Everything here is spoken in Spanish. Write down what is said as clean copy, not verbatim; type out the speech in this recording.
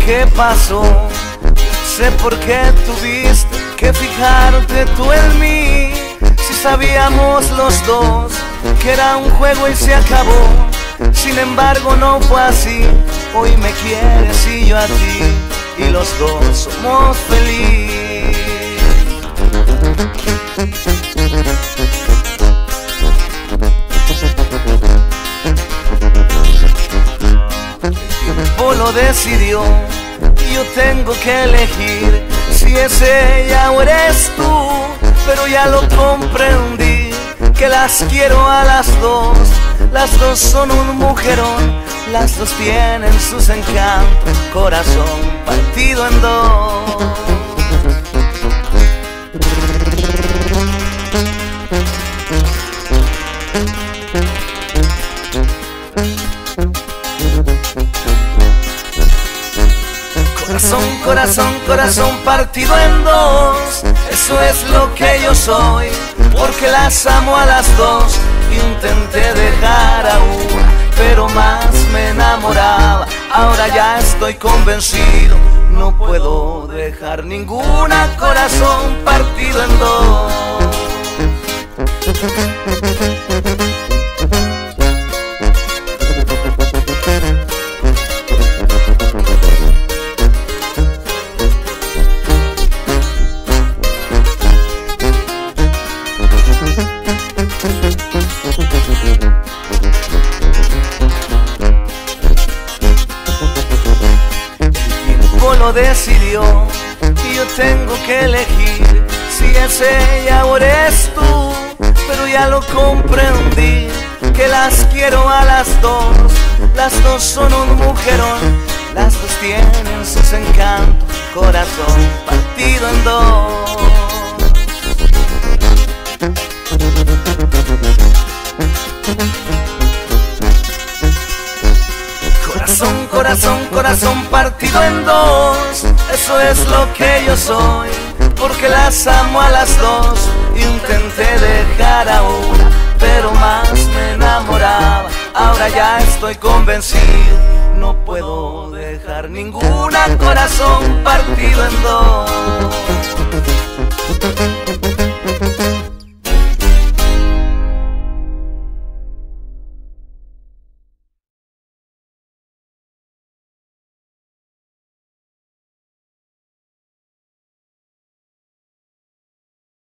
qué pasó, sé por qué tuviste que fijarte tú en mí. Si sabíamos los dos que era un juego y se acabó, sin embargo no fue así. Hoy me quieres y yo a ti, y los dos somos felices. El tiempo lo decidió y yo tengo que elegir si es ella o eres tú. Pero ya lo comprendí, que las quiero a las dos son un mujerón, las dos tienen sus encantos, corazón partido en dos. Corazón, corazón, corazón partido en dos, eso es lo que yo soy, porque las amo a las dos. Intenté dejar a una, pero más me enamoraba. Ahora ya estoy convencido, no puedo dejar ninguna. Corazón partido en dos. Lo decidió y yo tengo que elegir si es ella o eres tú. Pero ya lo comprendí, que las quiero a las dos son un mujerón, las dos tienen sus encantos, corazón partido en dos. Corazón, corazón, corazón partido en dos, eso es lo que yo soy, porque las amo a las dos. Intenté dejar a una, pero más me enamoraba. Ahora ya estoy convencido, no puedo dejar ninguna. Corazón partido en dos.